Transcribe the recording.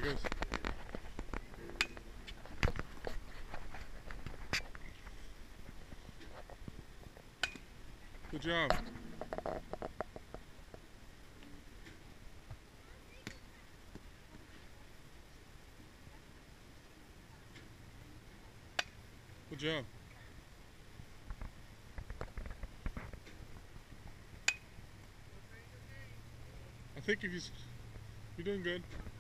goes. Good job. Good job. I think if you're doing good.